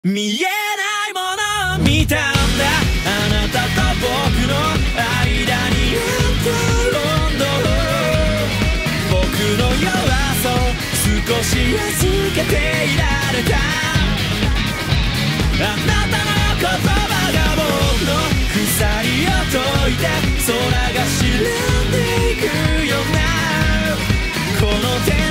見えないものを見たんだ、あなたと僕の間にロンドン、僕の弱さを少し預けていられた、あなたの言葉が僕の鎖を解いて空が沈んでいくようなこの手